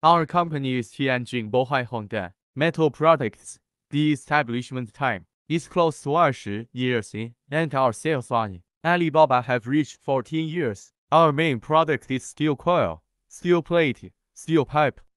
Our company is Tianjin Bohai Honda Metal Products. The establishment time is close to 20 years and our sales line Alibaba have reached 14 years. Our main product is steel coil, steel plate, steel pipe,